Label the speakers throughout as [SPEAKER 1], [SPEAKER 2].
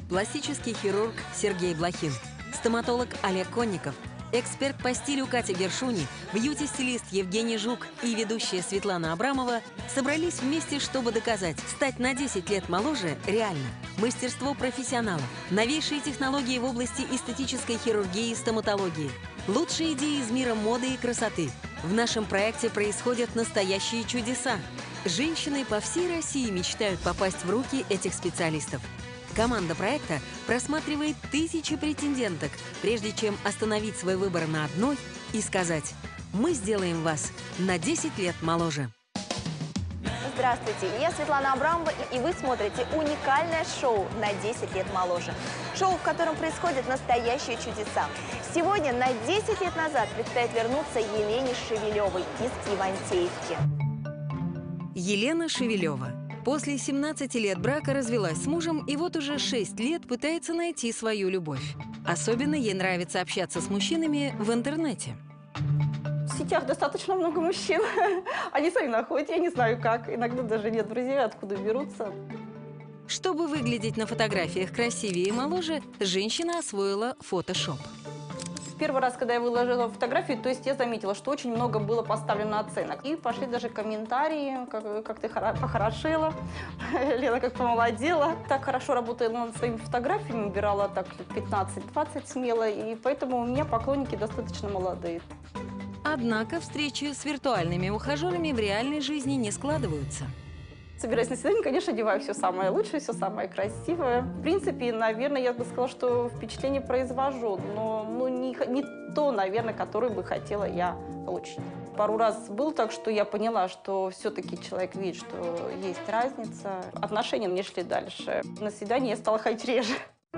[SPEAKER 1] пластический хирург Сергей Блохин, стоматолог Олег Конников, эксперт по стилю Катя Гершуни, бьюти-стилист Евгений Жук и ведущая Светлана Абрамова собрались вместе, чтобы доказать, стать на 10 лет моложе реально. Мастерство профессионалов, новейшие технологии в области эстетической хирургии и стоматологии, лучшие идеи из мира моды и красоты. В нашем проекте происходят настоящие чудеса. Женщины по всей России мечтают попасть в руки этих специалистов. Команда проекта просматривает тысячи претенденток, прежде чем остановить свой выбор на одной и сказать: «Мы сделаем вас на 10 лет моложе».
[SPEAKER 2] Здравствуйте, я Светлана Абрамова, и вы смотрите уникальное шоу «На 10 лет моложе». Шоу, в котором происходят настоящие чудеса. Сегодня на 10 лет назад предстоит вернуться Елене Шевелевой из Ивантеевки.
[SPEAKER 1] Елена Шевелева. После 17 лет брака развелась с мужем и вот уже 6 лет пытается найти свою любовь. Особенно ей нравится общаться с мужчинами в интернете.
[SPEAKER 3] В сетях достаточно много мужчин. Они сами находят, я не знаю как. Иногда даже нет друзей, откуда берутся.
[SPEAKER 1] Чтобы выглядеть на фотографиях красивее и моложе, женщина освоила фотошоп.
[SPEAKER 3] Первый раз, когда я выложила фотографии, то есть я заметила, что очень много было поставлено оценок. И пошли даже комментарии, как ты похорошела, Лена как помолодела. Так хорошо работала над своими фотографиями, убирала так 15-20 смело, и поэтому у меня поклонники достаточно молодые.
[SPEAKER 1] Однако встречи с виртуальными ухажерами в реальной жизни не складываются.
[SPEAKER 3] Собираясь на свидание, конечно, одеваю все самое лучшее, все самое красивое. В принципе, наверное, я бы сказала, что впечатление произвожу, но не то, наверное, которое бы хотела я получить. Пару раз было так, что я поняла, что все-таки человек видит, что есть разница. Отношения мне шли дальше. На свидание я стала ходить реже.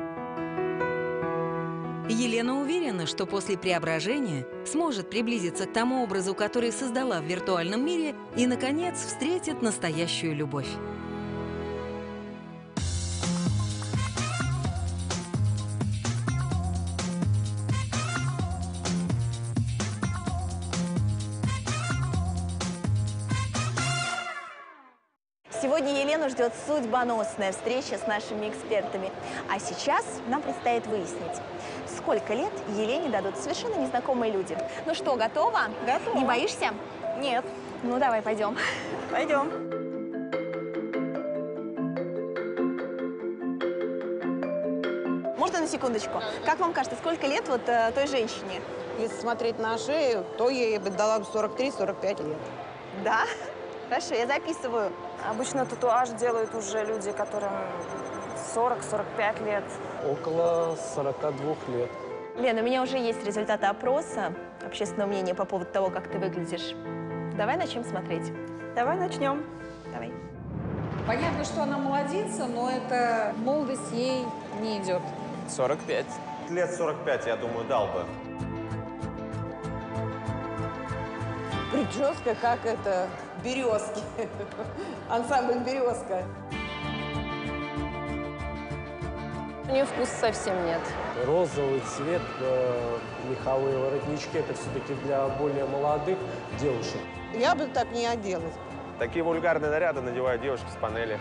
[SPEAKER 1] Елена уверена, что после преображения сможет приблизиться к тому образу, который создала в виртуальном мире, и, наконец, встретит настоящую любовь.
[SPEAKER 2] Сегодня Елену ждет судьбоносная встреча с нашими экспертами. А сейчас нам предстоит выяснить, сколько лет Елене дадут совершенно незнакомые люди. Ну что, готова?
[SPEAKER 3] Готова.
[SPEAKER 2] Не боишься?
[SPEAKER 3] Нет.
[SPEAKER 2] Ну, давай, пойдем.
[SPEAKER 3] Пойдем.
[SPEAKER 2] Можно на секундочку? Как вам кажется, сколько лет вот той женщине?
[SPEAKER 4] Если смотреть на шею, то ей бы дала 43-45 лет.
[SPEAKER 2] Да? Хорошо, я записываю.
[SPEAKER 5] Обычно татуаж делают уже люди, которым 40-45 лет.
[SPEAKER 6] Около 42 лет.
[SPEAKER 2] Лена, у меня уже есть результаты опроса, общественного мнения по поводу того, как ты выглядишь. Давай начнем смотреть.
[SPEAKER 3] Давай начнем.
[SPEAKER 2] Давай.
[SPEAKER 7] Понятно, что она молодится, но эта молодость ей не идет.
[SPEAKER 8] 45.
[SPEAKER 9] Лет 45, я думаю, дал бы.
[SPEAKER 4] Прическа, как это, березки. Ансамбль «Березка».
[SPEAKER 7] У нее вкуса совсем нет.
[SPEAKER 6] Розовый цвет, меховые воротнички – это все-таки для более молодых девушек.
[SPEAKER 4] Я бы так не оделась.
[SPEAKER 9] Такие вульгарные наряды надевают девушки с панели.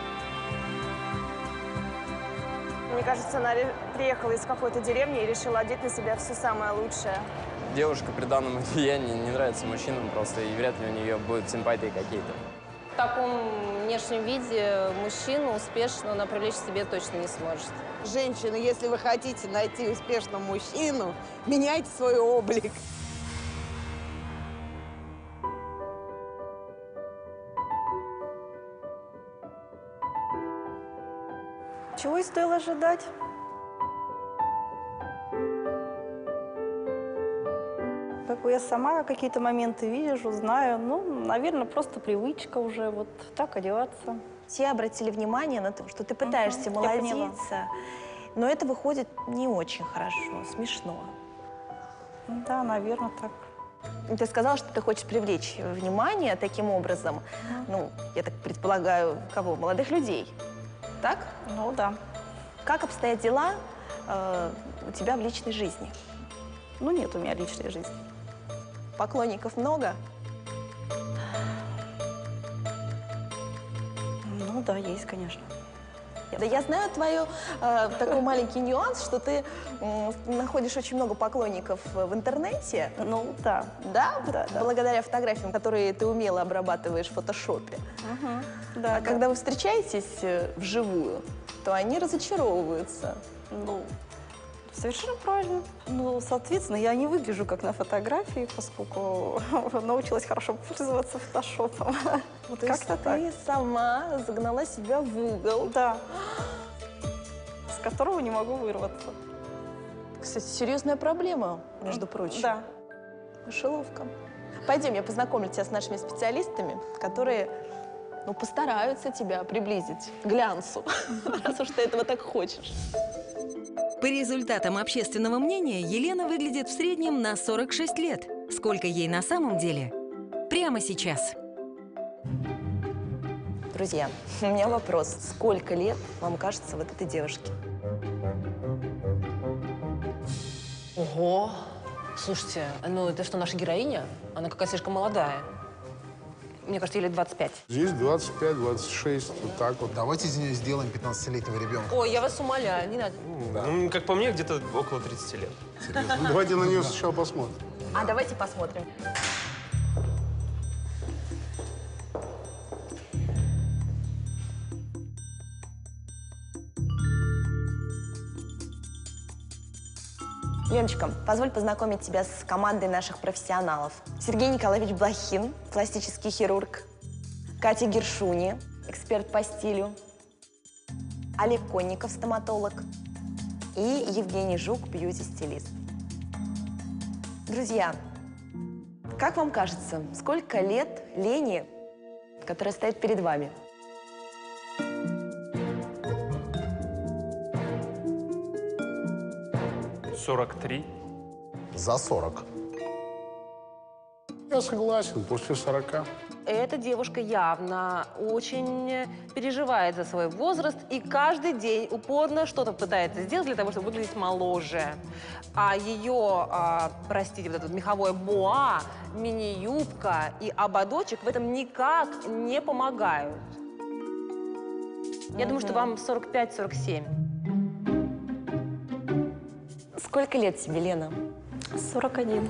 [SPEAKER 5] Мне кажется, она приехала из какой-то деревни и решила одеть на себя все самое лучшее.
[SPEAKER 8] Девушка при данном одеянии не нравится мужчинам просто, и вряд ли у нее будут симпатии какие-то.
[SPEAKER 7] В таком внешнем виде мужчину успешно она привлечь к себе точно не сможет.
[SPEAKER 4] Женщины, если вы хотите найти успешного мужчину, меняйте свой облик.
[SPEAKER 3] Чего и стоило ожидать? Как я сама какие-то моменты вижу, знаю. Ну, наверное, просто привычка уже вот так одеваться.
[SPEAKER 2] Все обратили внимание на то, что ты пытаешься
[SPEAKER 3] я поняла.
[SPEAKER 2] молодиться, но это выходит не очень хорошо, смешно.
[SPEAKER 3] Да, наверное, так.
[SPEAKER 2] Ты сказала, что ты хочешь привлечь внимание таким образом. Ну, я так предполагаю, кого? Молодых людей. Так?
[SPEAKER 3] Ну, да.
[SPEAKER 2] Как обстоят дела у тебя в личной жизни?
[SPEAKER 3] Ну, нет у меня личной жизни.
[SPEAKER 2] Поклонников много?
[SPEAKER 3] Ну, да, есть, конечно.
[SPEAKER 2] Да, я знаю такой маленький нюанс, что ты находишь очень много поклонников в интернете.
[SPEAKER 3] Ну, да.
[SPEAKER 2] Да?
[SPEAKER 3] Да.
[SPEAKER 2] Благодаря фотографиям, которые ты умело обрабатываешь в фотошопе.
[SPEAKER 3] Да,
[SPEAKER 2] А когда вы встречаетесь вживую, то они разочаровываются.
[SPEAKER 3] Ну, совершенно правильно. Ну, соответственно, я не выгляжу как на фотографии, поскольку научилась хорошо пользоваться фотошопом. Вот
[SPEAKER 2] То есть
[SPEAKER 3] как-то так.
[SPEAKER 2] ты сама загнала себя в угол.
[SPEAKER 3] Да. С которого не могу вырваться.
[SPEAKER 2] Кстати, серьезная проблема, между прочим.
[SPEAKER 3] Да.
[SPEAKER 2] Мышеловка. Пойдем, я познакомлю тебя с нашими специалистами, которые постараются тебя приблизить к глянцу, раз уж ты этого так хочешь.
[SPEAKER 1] По результатам общественного мнения, Елена выглядит в среднем на 46 лет. Сколько ей на самом деле? Прямо сейчас.
[SPEAKER 2] Друзья, у меня вопрос. Сколько лет вам кажется вот этой девушке?
[SPEAKER 7] Ого! Слушайте, ну это что, наша героиня? Она какая-то слишком молодая. Мне кажется, ей лет 25.
[SPEAKER 10] Здесь 25-26, вот так вот.
[SPEAKER 11] Давайте из нее сделаем 15-летнего ребенка.
[SPEAKER 7] Ой, я вас умоляю, не надо.
[SPEAKER 11] Да.
[SPEAKER 9] Ну, как по мне, где-то около 30 лет.
[SPEAKER 10] Серьезно. Ну, давайте на нее сначала посмотрим.
[SPEAKER 2] А давайте посмотрим. Леночка, позволь познакомить тебя с командой наших профессионалов. Сергей Николаевич Блохин, пластический хирург. Катя Гершуни, эксперт по стилю. Олег Конников, стоматолог. И Евгений Жук, бьюти-стилист. Друзья, как вам кажется, сколько лет Лене, которая стоит перед вами?
[SPEAKER 9] 43.
[SPEAKER 11] За 40.
[SPEAKER 10] Я согласен, после 40.
[SPEAKER 7] Эта девушка явно очень переживает за свой возраст и каждый день упорно что-то пытается сделать для того, чтобы выглядеть моложе. А ее, простите, вот это меховое боа, мини-юбка и ободочек в этом никак не помогают. Я думаю, что вам 45-47.
[SPEAKER 2] Сколько лет тебе, Лена?
[SPEAKER 3] 41.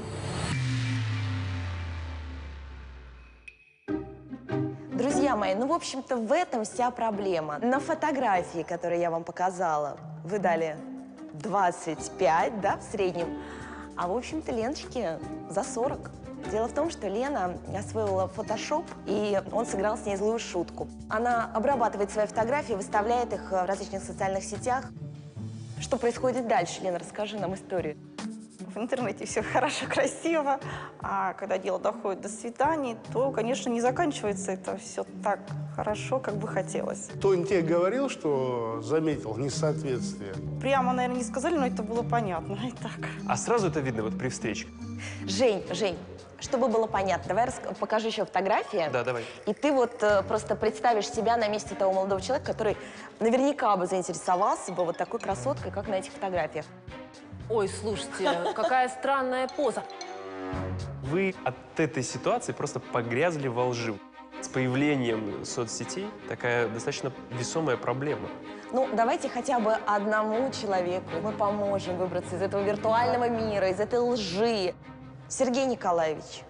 [SPEAKER 2] Друзья мои, ну, в общем-то, в этом вся проблема. На фотографии, которую я вам показала, вы дали 25, да, в среднем. А, в общем-то, Леночке за 40. Дело в том, что Лена освоила фотошоп, и он сыграл с ней злую шутку. Она обрабатывает свои фотографии, выставляет их в различных социальных сетях. Что происходит дальше? Лена, расскажи нам историю.
[SPEAKER 3] В интернете все хорошо, красиво, а когда дело доходит до свиданий, то, конечно, не заканчивается это все так хорошо, как бы хотелось.
[SPEAKER 10] Кто-нибудь тебе говорил, что заметил несоответствие?
[SPEAKER 3] Прямо, наверное, не сказали, но это было понятно и так.
[SPEAKER 9] А сразу это видно вот при встрече?
[SPEAKER 2] Жень, чтобы было понятно, давай покажу еще фотографии.
[SPEAKER 9] Да, давай.
[SPEAKER 2] И ты вот просто представишь себя на месте того молодого человека, который наверняка бы заинтересовался бы вот такой красоткой, как на этих фотографиях.
[SPEAKER 7] Ой, слушайте, какая странная поза.
[SPEAKER 9] Вы от этой ситуации просто погрязли во лжи. С появлением соцсетей такая достаточно весомая проблема.
[SPEAKER 2] Ну, давайте хотя бы одному человеку мы поможем выбраться из этого виртуального мира, из этой лжи. Сергей Николаевич.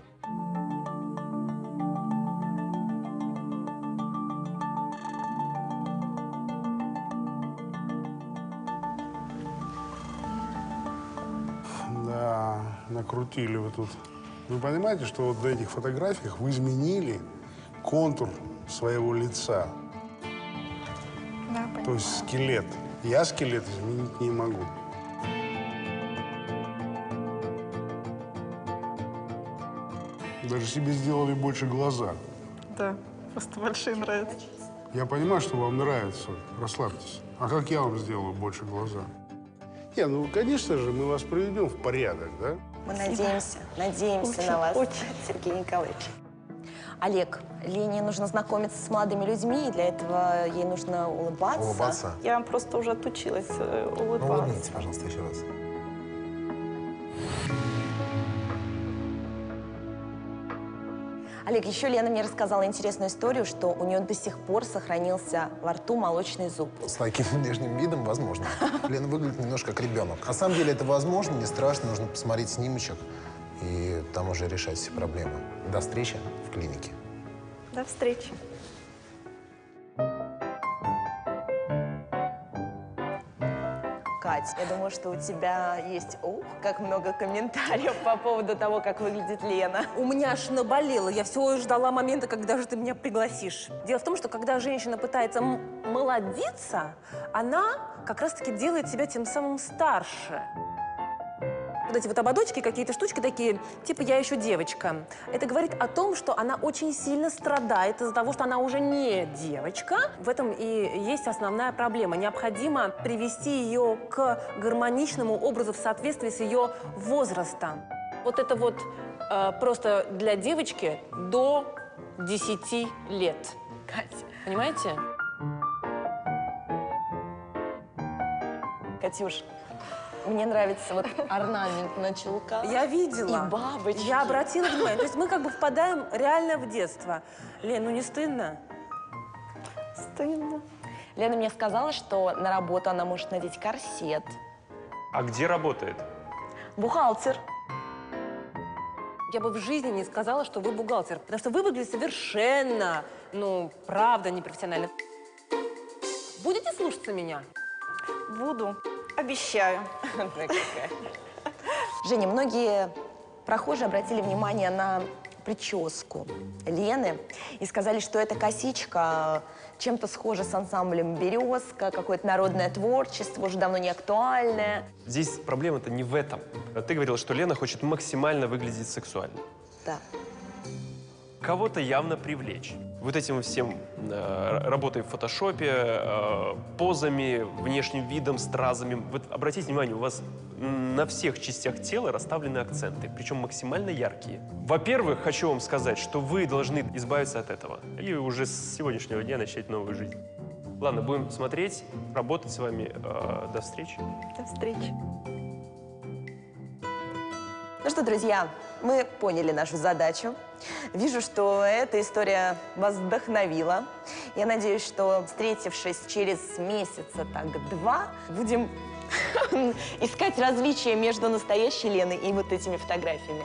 [SPEAKER 10] Да, накрутили вы тут. Вы понимаете, что вот на этих фотографиях вы изменили контур своего лица?
[SPEAKER 3] Да, понимаю.
[SPEAKER 10] То есть скелет. Я скелет изменить не могу. Даже себе сделали больше глаза.
[SPEAKER 3] Да, просто большие нравятся.
[SPEAKER 10] Я понимаю, что вам нравится. Расслабьтесь. А как я вам сделаю больше глаза? Не, ну, конечно же, мы вас приведем в порядок, да?
[SPEAKER 2] Мы надеемся на вас, Сергей Николаевич. Олег, Лене нужно знакомиться с молодыми людьми, и для этого ей нужно улыбаться.
[SPEAKER 11] Улыбаться?
[SPEAKER 3] Я просто уже отучилась
[SPEAKER 11] Ну,
[SPEAKER 3] улыбаться.
[SPEAKER 11] улыбнитесь, пожалуйста, еще раз.
[SPEAKER 2] Олег, еще Лена мне рассказала интересную историю, что у нее до сих пор сохранился во рту молочный зуб.
[SPEAKER 11] С таким внешним видом возможно. Лена выглядит немножко как ребенок. На самом деле это возможно, не страшно, нужно посмотреть снимочек и там уже решать все проблемы. До встречи в клинике.
[SPEAKER 3] До встречи.
[SPEAKER 2] Кать, я думаю, что у тебя есть, как много комментариев по поводу того, как выглядит Лена.
[SPEAKER 7] У меня аж наболело. Я все ждала момента, когда же ты меня пригласишь. Дело в том, что когда женщина пытается молодиться, она как раз-таки делает себя тем самым старше. Вот эти вот ободочки, какие-то штучки такие, типа «я еще девочка». Это говорит о том, что она очень сильно страдает из-за того, что она уже не девочка. В этом и есть основная проблема. Необходимо привести ее к гармоничному образу в соответствии с ее возрастом. Вот это вот просто для девочки до 10 лет.
[SPEAKER 2] Катя.
[SPEAKER 7] Понимаете?
[SPEAKER 2] Катюш, мне нравится вот орнамент на чулках.
[SPEAKER 7] Я видела.
[SPEAKER 2] И бабочки.
[SPEAKER 7] Я обратила внимание. То есть мы как бы впадаем реально в детство. Лен, ну не стыдно?
[SPEAKER 3] Стыдно.
[SPEAKER 2] Лена мне сказала, что на работу она может надеть корсет.
[SPEAKER 9] А где работает?
[SPEAKER 2] Бухгалтер.
[SPEAKER 7] Я бы в жизни не сказала, что вы бухгалтер. Потому что вы выглядите совершенно, ну, правда, непрофессионально. Будете слушаться меня?
[SPEAKER 3] Буду. Обещаю.
[SPEAKER 2] Женя, многие прохожие обратили внимание на прическу Лены и сказали, что эта косичка чем-то схожа с ансамблем «Березка», какое-то народное творчество, уже давно не актуальное.
[SPEAKER 9] Здесь проблема-то не в этом. Ты говорила, что Лена хочет максимально выглядеть сексуально.
[SPEAKER 2] Да.
[SPEAKER 9] Кого-то явно привлечь. Вот этим всем работой в фотошопе, позами, внешним видом, стразами. Вот обратите внимание, у вас на всех частях тела расставлены акценты, причем максимально яркие. Во-первых, хочу вам сказать, что вы должны избавиться от этого и уже с сегодняшнего дня начать новую жизнь. Ладно, будем смотреть, работать с вами. До встречи.
[SPEAKER 3] До встречи.
[SPEAKER 2] Ну что, друзья, мы поняли нашу задачу. Вижу, что эта история вас вдохновила. Я надеюсь, что, встретившись через месяца так 2, будем искать различия между настоящей Леной и вот этими фотографиями.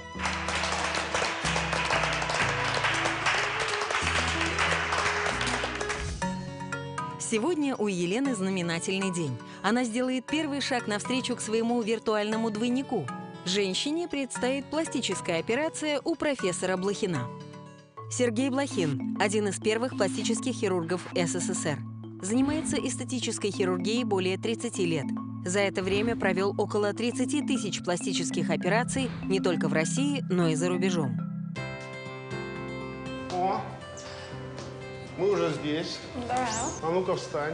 [SPEAKER 1] Сегодня у Елены знаменательный день. Она сделает первый шаг навстречу к своему виртуальному двойнику. Женщине предстоит пластическая операция у профессора Блохина. Сергей Блохин – один из первых пластических хирургов СССР. Занимается эстетической хирургией более 30 лет. За это время провел около 30 тысяч пластических операций не только в России, но и за рубежом.
[SPEAKER 10] О, мы уже здесь.
[SPEAKER 3] Да.
[SPEAKER 10] А ну-ка встань.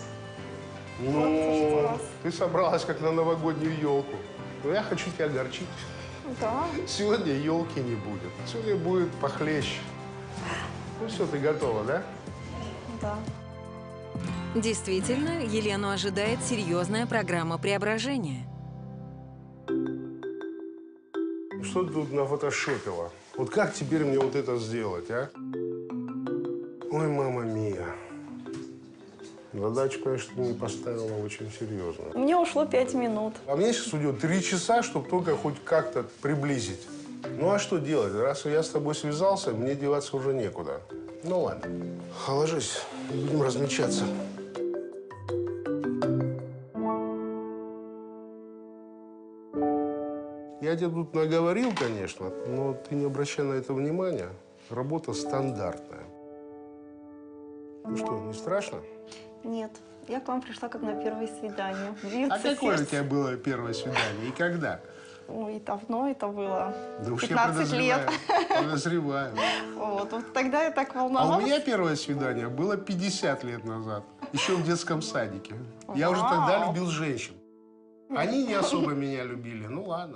[SPEAKER 10] Ну, ты собралась как на новогоднюю елку. Но я хочу тебя огорчить.
[SPEAKER 3] Да.
[SPEAKER 10] Сегодня елки не будет. Сегодня будет похлеще. Ну все, ты готова, да?
[SPEAKER 3] Да.
[SPEAKER 1] Действительно, Елену ожидает серьезная программа преображения.
[SPEAKER 10] Что ты тут нафотошопила? Вот как теперь мне вот это сделать, а? Ой, мама мия. Задачу, конечно, не поставила очень серьезно.
[SPEAKER 3] Мне ушло 5 минут.
[SPEAKER 10] А мне сейчас уйдет 3 часа, чтобы только хоть как-то приблизить. Ну а что делать? Раз я с тобой связался, мне деваться уже некуда. Ну ладно. Ложись, будем размечаться. Я тебе тут наговорил, конечно, но ты не обращай на это внимания. Работа стандартная. Ну что, не страшно?
[SPEAKER 3] Нет, я к вам пришла как на первое свидание.
[SPEAKER 10] А какое у тебя было первое свидание и когда?
[SPEAKER 3] Ой, давно это было.
[SPEAKER 10] Да уж
[SPEAKER 3] 15 лет.
[SPEAKER 10] Подозреваю.
[SPEAKER 3] Вот тогда я так
[SPEAKER 10] А
[SPEAKER 3] волновалась.
[SPEAKER 10] у меня первое свидание было 50 лет назад, еще в детском садике. Я уже тогда любил женщин. Они не особо меня любили, ну ладно.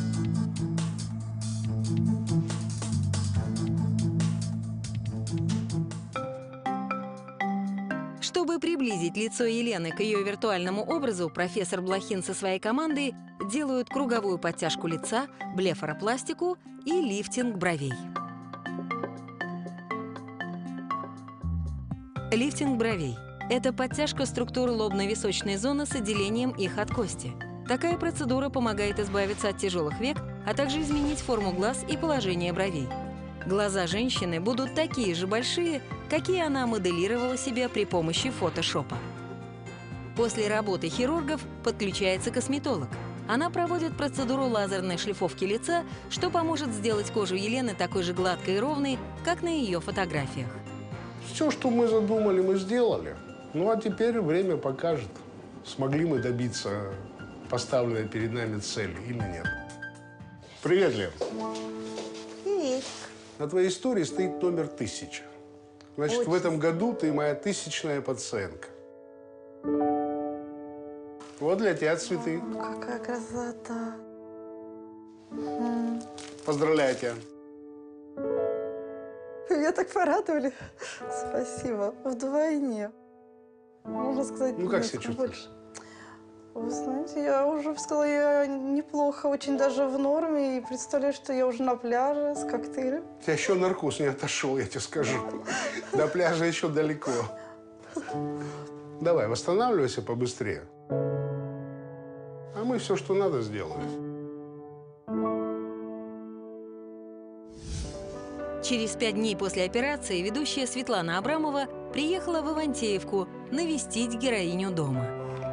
[SPEAKER 1] Чтобы приблизить лицо Елены к ее виртуальному образу, профессор Блохин со своей командой делают круговую подтяжку лица, блефаропластику и лифтинг бровей. Лифтинг бровей – это подтяжка структуры лобно-височной зоны с отделением их от кости. Такая процедура помогает избавиться от тяжелых век, а также изменить форму глаз и положение бровей. Глаза женщины будут такие же большие, какие она моделировала себе при помощи фотошопа. После работы хирургов подключается косметолог. Она проводит процедуру лазерной шлифовки лица, что поможет сделать кожу Елены такой же гладкой и ровной, как на ее фотографиях.
[SPEAKER 10] Все, что мы задумали, мы сделали. Ну а теперь время покажет, смогли мы добиться поставленной перед нами цели или нет. Привет, Лен.
[SPEAKER 4] Привет.
[SPEAKER 10] На твоей истории стоит номер 1000. Значит, в этом году ты моя 1000-я пациентка. Вот для тебя цветы.
[SPEAKER 3] Какая красота.
[SPEAKER 10] Поздравляю тебя.
[SPEAKER 3] Меня так порадовали. Спасибо. Вдвойне. Можно сказать,
[SPEAKER 10] Ну, как себя
[SPEAKER 3] несколько
[SPEAKER 10] чувствуешь?
[SPEAKER 3] больше. Вы знаете, я уже сказала, я неплохо, очень даже в норме. И представляю, что я уже на пляже с коктейлем.
[SPEAKER 10] У тебя еще наркоз не отошел, я тебе скажу. До пляжа еще далеко. Давай, восстанавливайся побыстрее. А мы все, что надо, сделаем.
[SPEAKER 1] Через 5 дней после операции ведущая Светлана Абрамова приехала в Ивантеевку навестить героиню дома.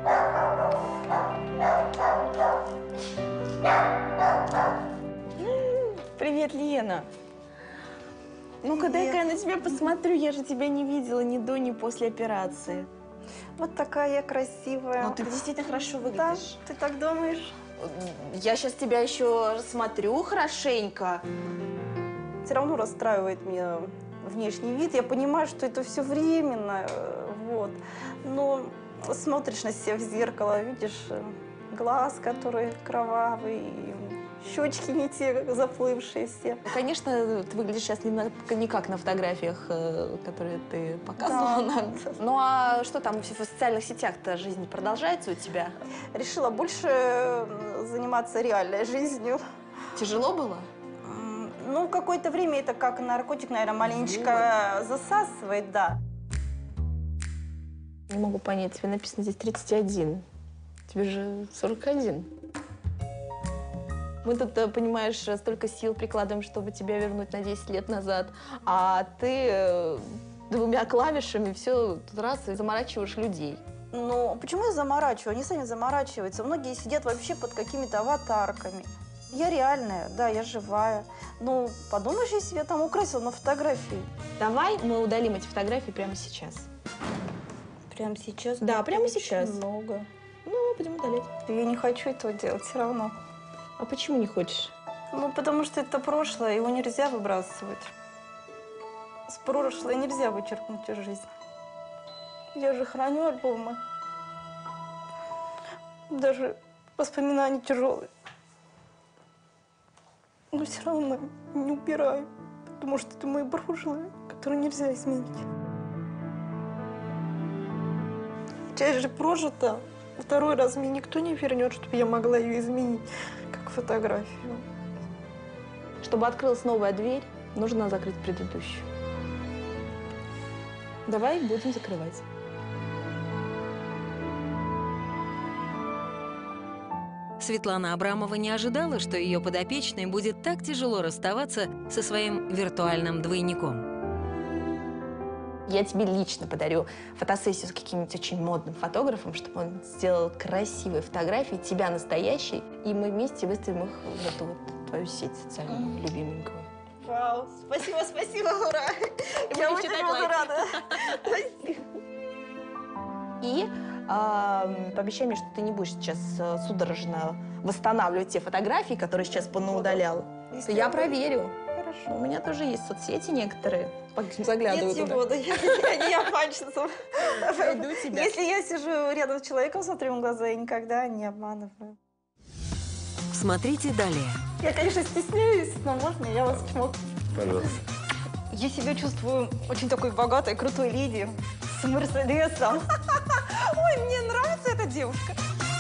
[SPEAKER 5] Привет, Лена. Ну-ка, дай-ка я на тебя посмотрю. Я же тебя не видела ни до, ни после операции.
[SPEAKER 3] Вот такая я красивая.
[SPEAKER 5] Ну, ты действительно хорошо
[SPEAKER 3] Да,
[SPEAKER 5] выглядишь.
[SPEAKER 3] ты так думаешь?
[SPEAKER 5] Я сейчас тебя еще рассмотрю хорошенько.
[SPEAKER 3] Все равно расстраивает меня внешний вид. Я понимаю, что это все временно, вот. Но смотришь на себя в зеркало, видишь глаз, который кровавый, щечки не те, заплывшие все.
[SPEAKER 5] Конечно, ты выглядишь сейчас не как на фотографиях, которые ты показывала нам. Ну а что там в социальных сетях-то жизнь продолжается у тебя?
[SPEAKER 3] Решила больше заниматься реальной жизнью.
[SPEAKER 5] Тяжело было?
[SPEAKER 3] Ну, какое-то время это как наркотик, наверное, маленечко засасывает, да.
[SPEAKER 5] Не могу понять, тебе написано здесь 31. Тебе же 41. Мы тут, понимаешь, столько сил прикладываем, чтобы тебя вернуть на 10 лет назад, а ты двумя клавишами все тут раз и заморачиваешь людей.
[SPEAKER 3] Ну, почему я заморачиваю? Они сами заморачиваются. Многие сидят вообще под какими-то аватарками. Я реальная, да, я живая. Ну, подумаешь, если я там украсила на фотографии.
[SPEAKER 5] Давай мы удалим эти фотографии прямо сейчас.
[SPEAKER 3] Прямо сейчас?
[SPEAKER 5] Да, прямо
[SPEAKER 3] очень
[SPEAKER 5] сейчас.
[SPEAKER 3] Много.
[SPEAKER 5] Ну, будем удалять.
[SPEAKER 3] Я не хочу этого делать все равно.
[SPEAKER 5] А почему не хочешь?
[SPEAKER 3] Ну, потому что это прошлое, его нельзя выбрасывать. С прошлого нельзя вычеркнуть из жизни. Я же храню альбомы. Даже воспоминания тяжелые. Но все равно не убираю, потому что это мои прошлое, которое нельзя изменить. Часть же прожита. Второй раз мне никто не вернет, чтобы я могла ее изменить, как фотографию.
[SPEAKER 5] Чтобы открылась новая дверь, нужно закрыть предыдущую. Давай будем закрывать.
[SPEAKER 1] Светлана Абрамова не ожидала, что ее подопечной будет так тяжело расставаться со своим виртуальным двойником.
[SPEAKER 5] Я тебе лично подарю фотосессию с каким-нибудь очень модным фотографом, чтобы он сделал красивые фотографии, тебя настоящей, и мы вместе выставим их в эту вот твою сеть социальную, любименькую.
[SPEAKER 3] Вау, спасибо, спасибо, ура! Я очень рада. Спасибо.
[SPEAKER 5] И пообещай мне, что ты не будешь сейчас судорожно восстанавливать те фотографии, которые сейчас понаудалял. Я проверю.
[SPEAKER 3] Хорошо.
[SPEAKER 5] У меня тоже есть соцсети некоторые. Заглядываю
[SPEAKER 3] Нет,
[SPEAKER 5] туда.
[SPEAKER 3] не буду, я не обманщица.
[SPEAKER 5] Найду тебя.
[SPEAKER 3] Если я сижу рядом с человеком, смотрю ему в глаза, я никогда не обманываю.
[SPEAKER 1] Смотрите далее.
[SPEAKER 3] Я, конечно, стесняюсь, но можно я вас чмокну?
[SPEAKER 10] Пожалуйста.
[SPEAKER 3] Я себя чувствую очень такой богатой, крутой леди с Мерседесом. Ой, мне нравится эта девушка.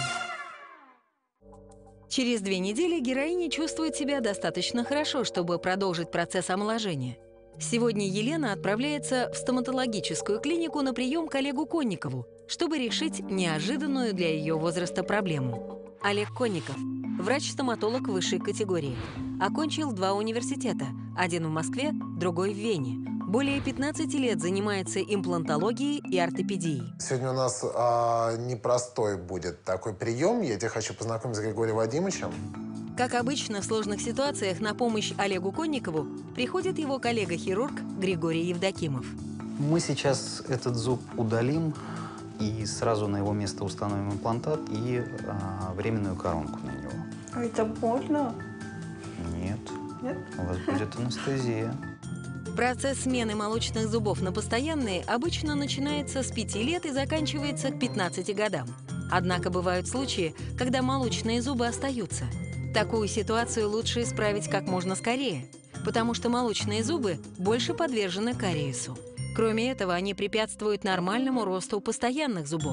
[SPEAKER 1] Через 2 недели героиня чувствует себя достаточно хорошо, чтобы продолжить процесс омоложения. Сегодня Елена отправляется в стоматологическую клинику на прием к Олегу Конникову, чтобы решить неожиданную для ее возраста проблему. Олег Конников – врач-стоматолог высшей категории. Окончил 2 университета, один в Москве, другой в Вене. Более 15 лет занимается имплантологией и ортопедией.
[SPEAKER 11] Сегодня у нас непростой будет такой прием. Я тебя хочу познакомить с Григорием Вадимовичем.
[SPEAKER 1] Как обычно, в сложных ситуациях на помощь Олегу Конникову приходит его коллега-хирург Григорий Евдокимов.
[SPEAKER 12] Мы сейчас этот зуб удалим и сразу на его место установим имплантат и временную коронку на него.
[SPEAKER 3] А это больно?
[SPEAKER 12] Нет.
[SPEAKER 3] Нет?
[SPEAKER 12] У вас будет анестезия.
[SPEAKER 1] Процесс смены молочных зубов на постоянные обычно начинается с 5 лет и заканчивается к 15 годам. Однако бывают случаи, когда молочные зубы остаются. Такую ситуацию лучше исправить как можно скорее, потому что молочные зубы больше подвержены кариесу. Кроме этого, они препятствуют нормальному росту постоянных зубов.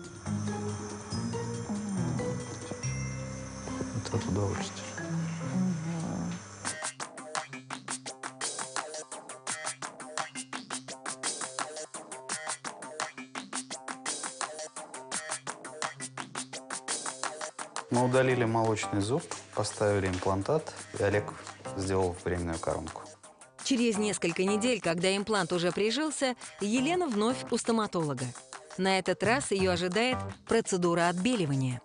[SPEAKER 12] Это от удовольствия. Мы удалили молочный зуб, поставили имплантат, и Олег сделал временную коронку.
[SPEAKER 1] Через несколько недель, когда имплант уже прижился, Елена вновь у стоматолога. На этот раз ее ожидает процедура отбеливания.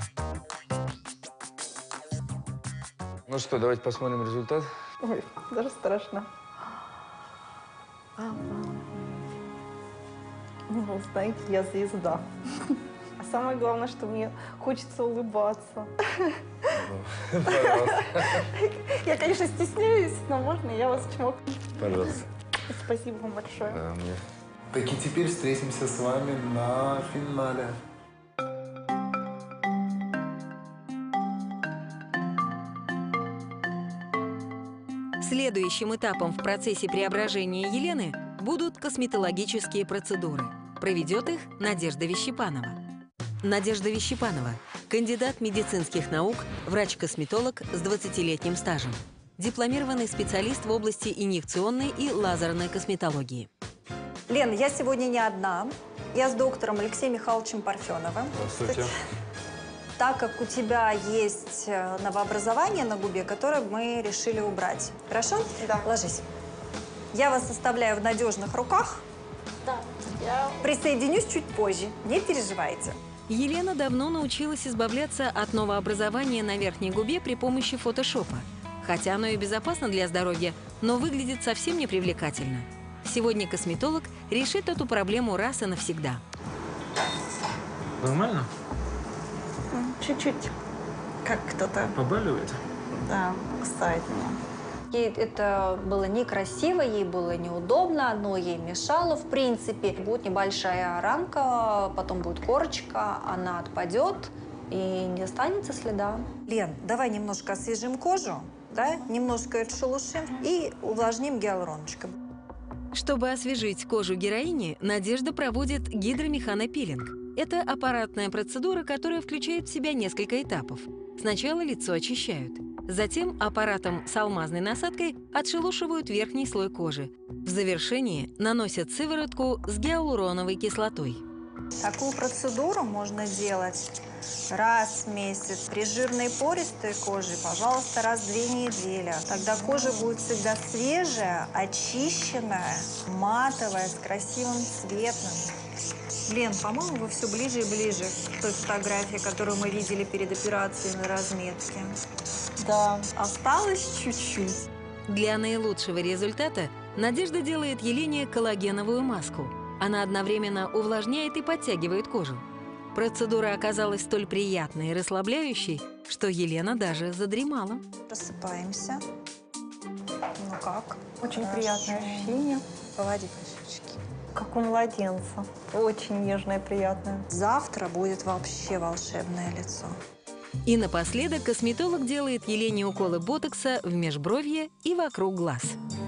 [SPEAKER 13] Ну что, давайте посмотрим результат.
[SPEAKER 3] Ой, даже страшно. Ну, знаете, я звезда. А самое главное, что мне хочется улыбаться.
[SPEAKER 13] Пожалуйста.
[SPEAKER 3] Я, конечно, стесняюсь, но можно я вас чмокну?
[SPEAKER 13] Пожалуйста.
[SPEAKER 3] Спасибо вам большое.
[SPEAKER 11] Так и теперь встретимся с вами на финале.
[SPEAKER 1] Следующим этапом в процессе преображения Елены будут косметологические процедуры. Проведет их Надежда Вещепанова. Надежда Вещепанова – кандидат медицинских наук, врач-косметолог с 20-летним стажем. Дипломированный специалист в области инъекционной и лазерной косметологии.
[SPEAKER 2] Лен, я сегодня не одна. Я с доктором Алексеем Михайловичем Парфеновым.
[SPEAKER 13] Здравствуйте.
[SPEAKER 2] Так как у тебя есть новообразование на губе, которое мы решили убрать. Хорошо?
[SPEAKER 3] Да.
[SPEAKER 2] Ложись. Я вас оставляю в надежных руках.
[SPEAKER 3] Да. Я...
[SPEAKER 2] Присоединюсь чуть позже. Не переживайте.
[SPEAKER 1] Елена давно научилась избавляться от новообразования на верхней губе при помощи фотошопа. Хотя оно и безопасно для здоровья, но выглядит совсем не привлекательно. Сегодня косметолог решит эту проблему раз и навсегда.
[SPEAKER 13] Нормально?
[SPEAKER 3] Чуть-чуть. Как кто-то...
[SPEAKER 13] Побаливает?
[SPEAKER 3] Да, кусает меня.
[SPEAKER 2] Ей это было некрасиво, ей было неудобно, но ей мешало, в принципе. Будет небольшая ранка, потом будет корочка, она отпадет и не останется следа. Лен, давай немножко освежим кожу, да? Немножко отшелушим и увлажним гиалуроночком.
[SPEAKER 1] Чтобы освежить кожу героини, Надежда проводит гидромеханопилинг. Это аппаратная процедура, которая включает в себя несколько этапов. Сначала лицо очищают. Затем аппаратом с алмазной насадкой отшелушивают верхний слой кожи. В завершении наносят сыворотку с гиалуроновой кислотой.
[SPEAKER 2] Такую процедуру можно делать раз в месяц. При жирной пористой коже, пожалуйста, раз в 2 недели. Тогда кожа будет всегда свежая, очищенная, матовая, с красивым цветом. Лен, по-моему, вы все ближе и ближе к той фотографии, которую мы видели перед операцией на разметке.
[SPEAKER 3] Да, осталось чуть-чуть.
[SPEAKER 1] Для наилучшего результата Надежда делает Елене коллагеновую маску. Она одновременно увлажняет и подтягивает кожу. Процедура оказалась столь приятной и расслабляющей, что Елена даже задремала.
[SPEAKER 2] Просыпаемся. Ну как?
[SPEAKER 3] Очень приятное ощущение.
[SPEAKER 2] Поводи по щечке.
[SPEAKER 3] Как у младенца. Очень нежное, приятное.
[SPEAKER 2] Завтра будет вообще волшебное лицо.
[SPEAKER 1] И напоследок косметолог делает Елене уколы ботокса в межбровье и вокруг глаз.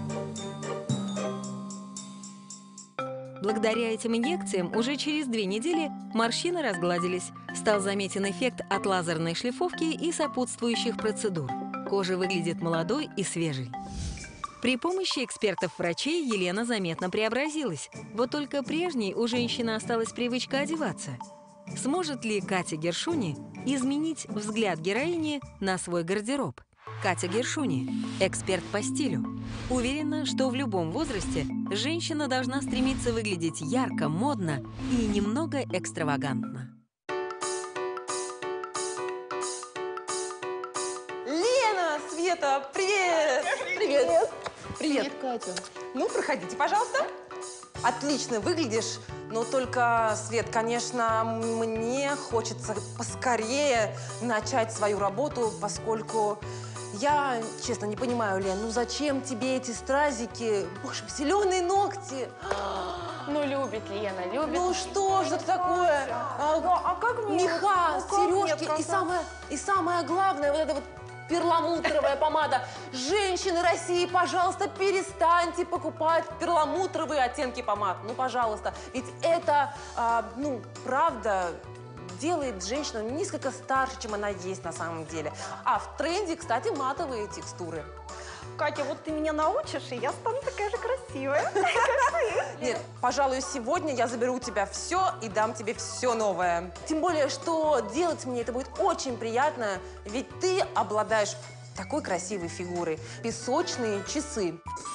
[SPEAKER 1] Благодаря этим инъекциям уже через 2 недели морщины разгладились. Стал заметен эффект от лазерной шлифовки и сопутствующих процедур. Кожа выглядит молодой и свежей. При помощи экспертов-врачей Елена заметно преобразилась. Вот только прежней у женщины осталась привычка одеваться. Сможет ли Катя Гершуни изменить взгляд героини на свой гардероб? Катя Гершуни – эксперт по стилю. Уверена, что в любом возрасте женщина должна стремиться выглядеть ярко, модно и немного экстравагантно.
[SPEAKER 7] Лена, Света, привет! Привет! Привет,
[SPEAKER 5] Катя.
[SPEAKER 7] Ну, проходите, пожалуйста. Отлично выглядишь, но только, Свет, конечно, мне хочется поскорее начать свою работу, поскольку я, честно, не понимаю, Лен, ну зачем тебе эти стразики, боже, зеленые ногти?
[SPEAKER 5] Ну, любит Лена, любит.
[SPEAKER 7] Ну что же это такое?
[SPEAKER 3] как мне?
[SPEAKER 7] Меха,
[SPEAKER 3] Ну, как
[SPEAKER 7] сережки
[SPEAKER 3] мне
[SPEAKER 7] и самое главное, вот это вот перламутровая помада. Женщины России, пожалуйста, перестаньте покупать перламутровые оттенки помад. Ну, пожалуйста. Ведь это, ну, правда, делает женщину несколько старше, чем она есть на самом деле. А в тренде, кстати, матовые текстуры.
[SPEAKER 3] Катя, вот ты меня научишь, и я стану такая же красивая.
[SPEAKER 7] Нет, пожалуй, сегодня я заберу у тебя все и дам тебе все новое. Тем более, что делать мне это будет очень приятно, ведь ты обладаешь такой красивой фигурой. Песочные часы.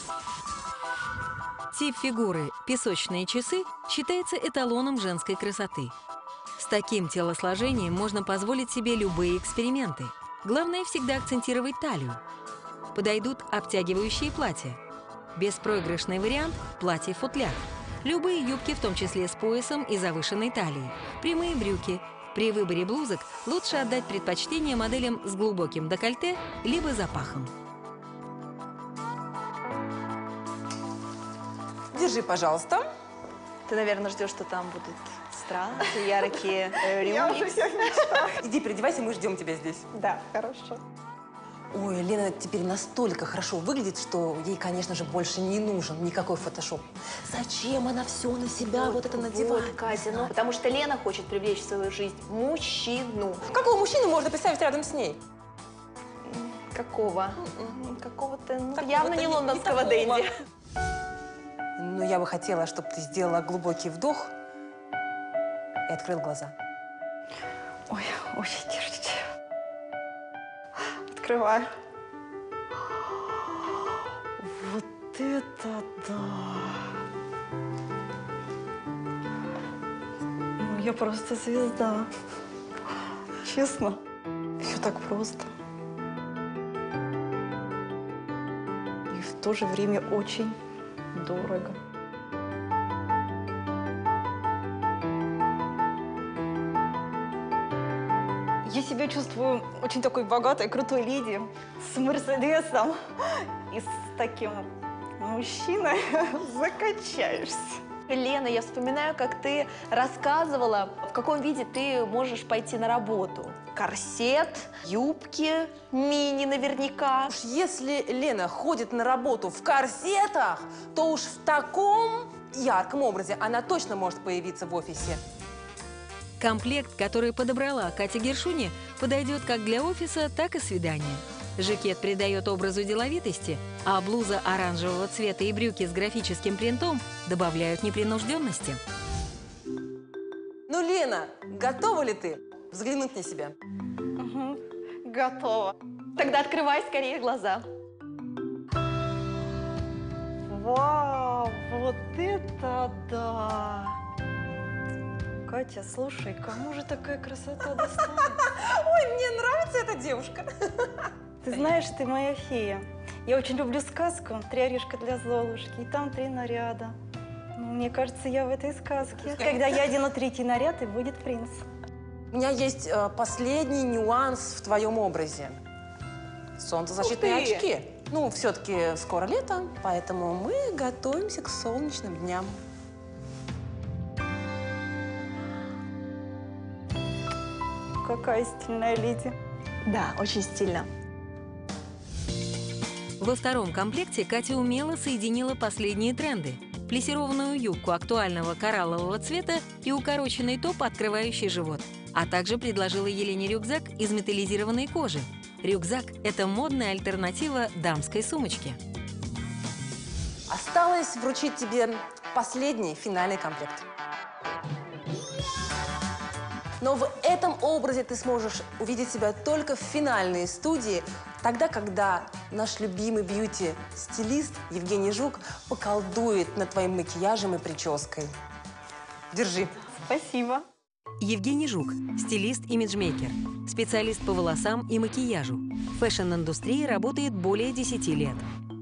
[SPEAKER 1] Тип фигуры «песочные часы» считается эталоном женской красоты. С таким телосложением можно позволить себе любые эксперименты. Главное всегда акцентировать талию. Подойдут обтягивающие платья. Беспроигрышный вариант – платье-футляр. Любые юбки, в том числе с поясом и завышенной талией. Прямые брюки. При выборе блузок лучше отдать предпочтение моделям с глубоким декольте либо запахом.
[SPEAKER 7] Держи, пожалуйста.
[SPEAKER 2] Ты, наверное, ждешь, что там будут страны, яркие
[SPEAKER 3] Я уже
[SPEAKER 2] рюмки.
[SPEAKER 3] все мечтала.
[SPEAKER 7] Иди, переодевайся, мы ждем тебя здесь.
[SPEAKER 3] Да, хорошо.
[SPEAKER 7] Ой, Лена теперь настолько хорошо выглядит, что ей, конечно же, больше не нужен никакой фотошоп. Зачем она все на себя вот это надевает?
[SPEAKER 2] Вот, Катя, ну, потому что Лена хочет привлечь в свою жизнь мужчину.
[SPEAKER 7] Какого мужчину можно представить рядом с ней?
[SPEAKER 2] Какого? Какого-то, ну,
[SPEAKER 7] Какого-то
[SPEAKER 2] явно не лондонского
[SPEAKER 7] такого.
[SPEAKER 2] денди.
[SPEAKER 7] Ну, я бы хотела, чтобы ты сделала глубокий вдох и открыл глаза.
[SPEAKER 3] Ой, очень держите. Открываю. Вот это да! Ну, я просто звезда. Честно. Все так просто. И в то же время очень дорого. Я себя чувствую очень такой богатой, крутой леди, с Мерседесом и с таким мужчиной закачаешься.
[SPEAKER 2] Лена, я вспоминаю, как ты рассказывала, в каком виде ты можешь пойти на работу. Корсет, юбки, мини наверняка.
[SPEAKER 7] Уж если Лена ходит на работу в корсетах, то уж в таком ярком образе она точно может появиться в офисе.
[SPEAKER 1] Комплект, который подобрала Катя Гершуни, подойдет как для офиса, так и свидания. Жакет придает образу деловитости, а блуза оранжевого цвета и брюки с графическим принтом добавляют непринужденности.
[SPEAKER 7] Ну, Лена, готова ли ты взглянуть на себя?
[SPEAKER 3] Угу, готово.
[SPEAKER 2] Тогда открывай скорее глаза.
[SPEAKER 3] Вау, вот это да! Катя, слушай, кому же такая красота достанется?
[SPEAKER 7] Ой, мне нравится эта девушка.
[SPEAKER 3] Ты знаешь, ты моя фея. Я очень люблю сказку «Три орешка для Золушки», и там 3 наряда. Ну, мне кажется, я в этой сказке. Когда я одену 3-й наряд, и будет принц.
[SPEAKER 7] У меня есть последний нюанс в твоем образе. Солнцезащитные очки. Ну, все-таки скоро лето, поэтому мы готовимся к солнечным дням.
[SPEAKER 3] Какая стильная леди.
[SPEAKER 2] Да, очень стильно.
[SPEAKER 1] Во втором комплекте Катя умело соединила последние тренды. Плессированную юбку актуального кораллового цвета и укороченный топ, открывающий живот. А также предложила Елене рюкзак из металлизированной кожи. Рюкзак – это модная альтернатива дамской сумочке.
[SPEAKER 7] Осталось вручить тебе последний финальный комплект. Но в этом образе ты сможешь увидеть себя только в финальной студии, тогда, когда наш любимый бьюти-стилист Евгений Жук поколдует над твоим макияжем и прической. Держи.
[SPEAKER 3] Спасибо.
[SPEAKER 1] Евгений Жук – стилист-имиджмейкер, специалист по волосам и макияжу. В фэшн-индустрии работает более 10 лет.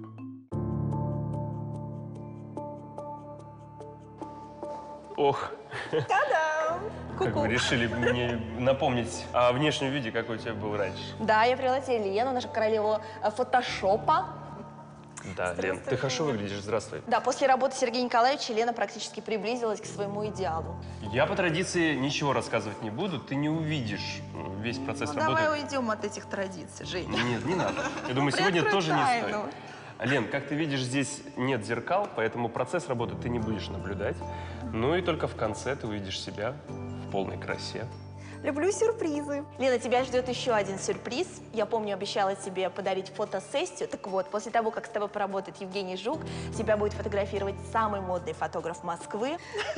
[SPEAKER 9] Ох.
[SPEAKER 2] Та-дам!
[SPEAKER 9] Как вы решили мне напомнить о внешнем виде, какой у тебя был раньше.
[SPEAKER 2] Да, я привела тебе Лену, нашу королеву фотошопа.
[SPEAKER 9] Да, Лен, ты хорошо выглядишь, здравствуй.
[SPEAKER 2] Да, после работы Сергея Николаевича Лена практически приблизилась к своему идеалу.
[SPEAKER 9] Я по традиции ничего рассказывать не буду, ты не увидишь весь процесс работы.
[SPEAKER 2] Давай уйдем от этих традиций, Женя.
[SPEAKER 9] Нет, не надо. Я думаю, сегодня тоже не стоит. Лен, как ты видишь, здесь нет зеркал, поэтому процесс работы ты не будешь наблюдать. Ну и только в конце ты увидишь себя в полной красе.
[SPEAKER 2] Люблю сюрпризы. Лена, тебя ждет еще один сюрприз. Я помню, обещала тебе подарить фотосессию. Так вот, после того, как с тобой поработает Евгений Жук, тебя будет фотографировать самый модный фотограф Москвы.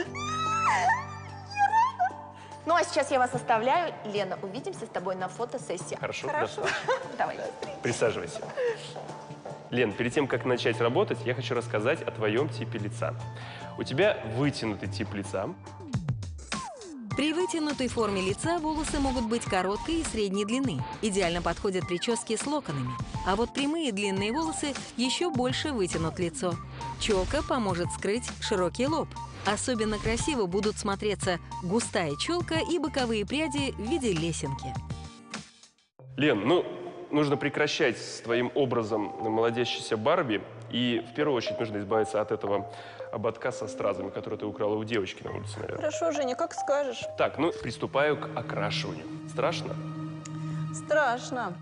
[SPEAKER 2] Ну, а сейчас я вас оставляю. Лена, увидимся с тобой на фотосессии.
[SPEAKER 9] Хорошо?
[SPEAKER 2] Хорошо. Давай.
[SPEAKER 9] Присаживайся. Лен, перед тем, как начать работать, я хочу рассказать о твоем типе лица. У тебя вытянутый тип лица.
[SPEAKER 1] При вытянутой форме лица волосы могут быть короткой и средней длины. Идеально подходят прически с локонами. А вот прямые длинные волосы еще больше вытянут лицо. Челка поможет скрыть широкий лоб. Особенно красиво будут смотреться густая челка и боковые пряди в виде лесенки.
[SPEAKER 9] Лен, ну, нужно прекращать с твоим образом молодящейся Барби. И в первую очередь нужно избавиться от этого ободка со стразами, который ты украла у девочки на улице, наверное.
[SPEAKER 3] Хорошо, Женя, как скажешь.
[SPEAKER 9] Так, ну, приступаю к окрашиванию. Страшно?
[SPEAKER 3] Страшно.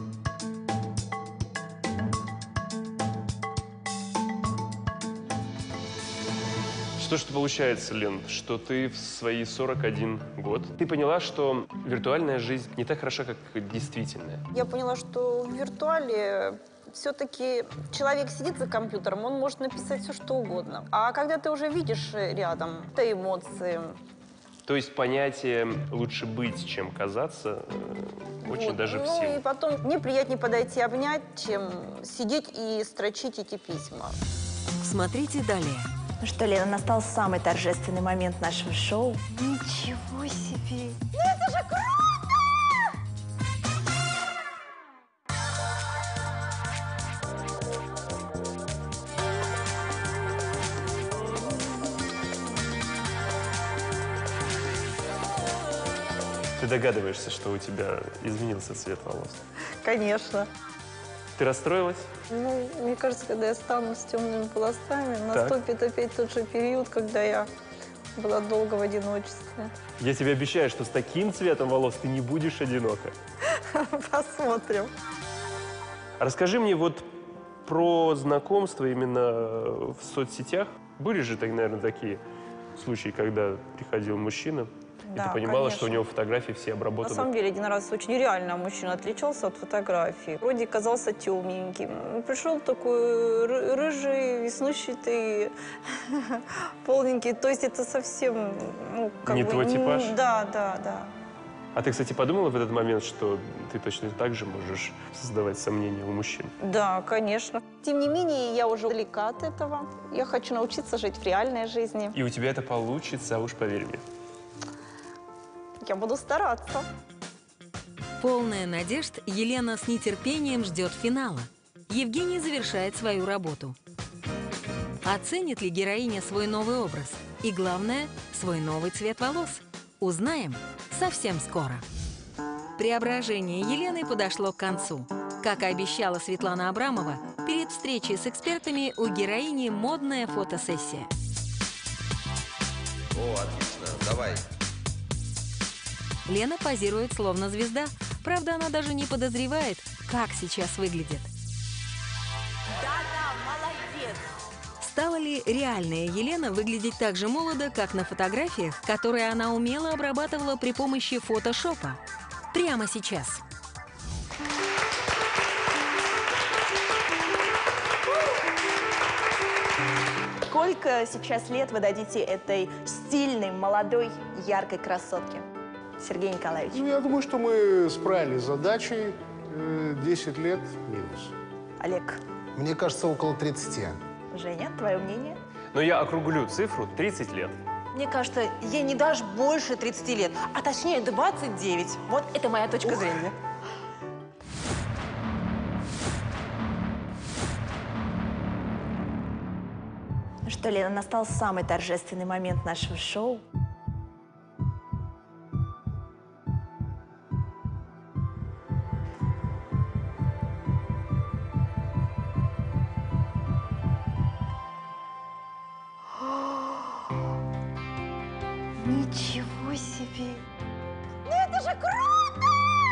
[SPEAKER 9] Что ж получается, Лен, что ты в свои 41 год, ты поняла, что виртуальная жизнь не так хороша, как действительная.
[SPEAKER 3] Я поняла, что в виртуале все-таки человек сидит за компьютером, он может написать все, что угодно. А когда ты уже видишь рядом, это эмоции.
[SPEAKER 9] То есть понятие «лучше быть, чем казаться» очень
[SPEAKER 3] Вот.
[SPEAKER 9] даже в
[SPEAKER 3] Ну
[SPEAKER 9] силу.
[SPEAKER 3] и потом мне приятнее подойти обнять, чем сидеть и строчить эти письма.
[SPEAKER 1] Смотрите далее.
[SPEAKER 2] Ну что, Лена, настал самый торжественный момент нашего шоу. Ничего себе! Ну это же круто!
[SPEAKER 9] Ты догадываешься, что у тебя изменился цвет волос?
[SPEAKER 3] Конечно.
[SPEAKER 9] Ты расстроилась?
[SPEAKER 3] Ну, мне кажется, когда я стану с темными волосами,
[SPEAKER 9] Так.
[SPEAKER 3] наступит опять тот же период, когда я была долго в одиночестве.
[SPEAKER 9] Я тебе обещаю, что с таким цветом волос ты не будешь одинока.
[SPEAKER 3] Посмотрим.
[SPEAKER 9] Расскажи мне вот про знакомство именно в соцсетях. Были же, наверное, такие случаи, когда приходил мужчина, и
[SPEAKER 3] Да,
[SPEAKER 9] ты понимала,
[SPEAKER 3] конечно.
[SPEAKER 9] что у него фотографии все
[SPEAKER 3] На
[SPEAKER 9] обработаны.
[SPEAKER 3] самом деле, один раз очень реально мужчина отличался от фотографий. Вроде казался темненьким. Пришел такой рыжий, веснущатый, полненький. То есть это совсем, ну, как
[SPEAKER 9] Не
[SPEAKER 3] бы,
[SPEAKER 9] твой типаж?
[SPEAKER 3] Да, да, да.
[SPEAKER 9] А ты, кстати, подумала в этот момент, что ты точно так же можешь создавать сомнения у мужчин?
[SPEAKER 3] Да, конечно. Тем не менее, я уже далека от этого. Я хочу научиться жить в реальной жизни.
[SPEAKER 9] И у тебя это получится, уж поверь мне.
[SPEAKER 3] Я буду стараться.
[SPEAKER 1] Полная надежд, Елена с нетерпением ждет финала. Евгений завершает свою работу. Оценит ли героиня свой новый образ? И главное, свой новый цвет волос? Узнаем совсем скоро. Преображение Елены подошло к концу. Как и обещала Светлана Абрамова, перед встречей с экспертами у героини модная фотосессия.
[SPEAKER 14] О, отлично, давай.
[SPEAKER 1] Лена позирует словно звезда. Правда, она даже не подозревает, как сейчас выглядит.
[SPEAKER 2] Да-да, молодец!
[SPEAKER 1] Стала ли реальная Елена выглядеть так же молодо, как на фотографиях, которые она умело обрабатывала при помощи фотошопа? Прямо сейчас.
[SPEAKER 2] Сколько сейчас лет вы дадите этой стильной, молодой, яркой красотке? Сергей Николаевич.
[SPEAKER 10] Ну, я думаю, что мы справились с задачей. 10 лет минус.
[SPEAKER 2] Олег.
[SPEAKER 11] Мне кажется, около 30.
[SPEAKER 2] Женя, твое мнение?
[SPEAKER 9] Но я округлю цифру 30 лет.
[SPEAKER 7] Мне кажется, ей не дашь больше 30 лет, а точнее 29. Вот это моя точка зрения.
[SPEAKER 2] Ну что, Лена, настал самый торжественный момент нашего шоу. Ничего себе! Ну это же круто!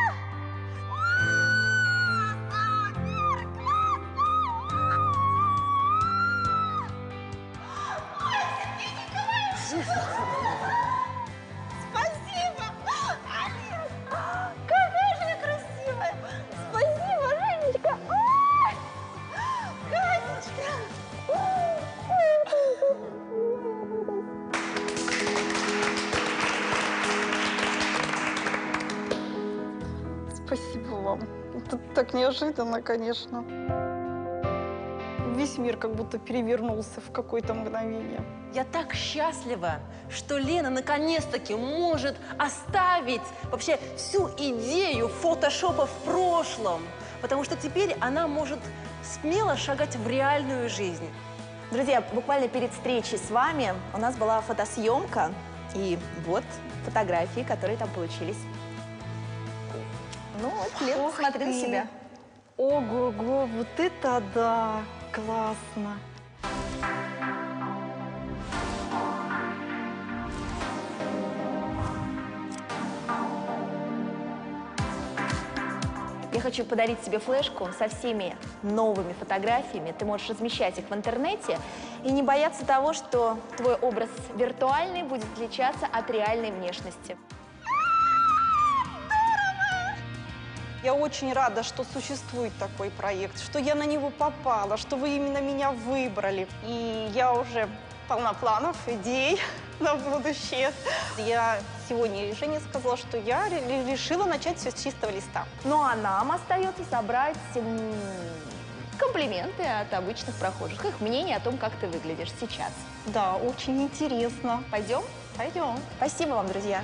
[SPEAKER 2] Спасибо! Олег! Какая же я красивая! Спасибо, Женечка! Ой! Катечка!
[SPEAKER 3] Спасибо вам. Это так неожиданно, конечно. Весь мир как будто перевернулся в какое-то мгновение.
[SPEAKER 7] Я так счастлива, что Лена наконец-таки может оставить вообще всю идею фотошопа в прошлом, потому что теперь она может смело шагать в реальную жизнь.
[SPEAKER 2] Друзья, буквально перед встречей с вами у нас была фотосъемка, и вот фотографии, которые там получились. Ну, вот, Лена, смотри на себя.
[SPEAKER 3] Ого-го, вот это да! Классно!
[SPEAKER 2] Я хочу подарить тебе флешку со всеми новыми фотографиями. Ты можешь размещать их в интернете и не бояться того, что твой образ виртуальный будет отличаться от реальной внешности.
[SPEAKER 3] Я очень рада, что существует такой проект, что я на него попала, что вы именно меня выбрали. И я уже полна планов, идей на будущее. Я сегодня Жене сказала, что я решила начать все с чистого листа.
[SPEAKER 2] Ну а нам остается собрать комплименты от обычных прохожих, их мнение о том, как ты выглядишь сейчас.
[SPEAKER 3] Да, очень интересно.
[SPEAKER 2] Пойдем?
[SPEAKER 3] Пойдем.
[SPEAKER 2] Спасибо вам, друзья.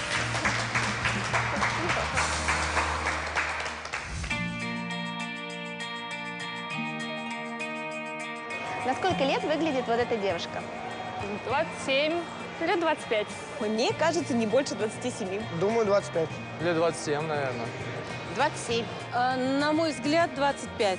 [SPEAKER 2] На сколько лет выглядит вот эта девушка?
[SPEAKER 14] 27, лет 25.
[SPEAKER 4] Мне кажется, не больше 27.
[SPEAKER 13] Думаю, 25. Лет 27, наверное.
[SPEAKER 7] 27.
[SPEAKER 1] На мой взгляд, 25.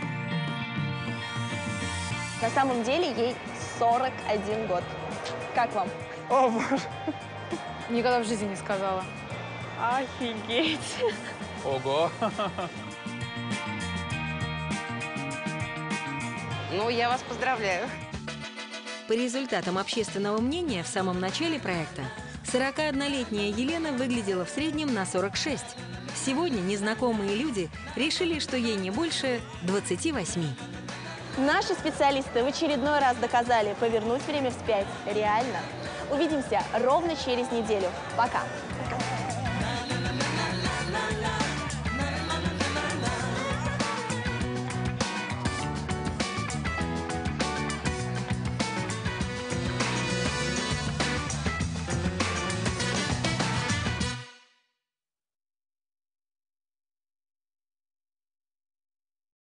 [SPEAKER 2] На самом деле ей 41 год. Как вам?
[SPEAKER 14] О, боже. Никогда в жизни не сказала. Офигеть.
[SPEAKER 13] Ого.
[SPEAKER 4] Ну, я вас поздравляю.
[SPEAKER 1] По результатам общественного мнения в самом начале проекта 41-летняя Елена выглядела в среднем на 46. Сегодня незнакомые люди решили, что ей не больше 28.
[SPEAKER 2] Наши специалисты в очередной раз доказали, повернуть время вспять реально. Увидимся ровно через неделю. Пока!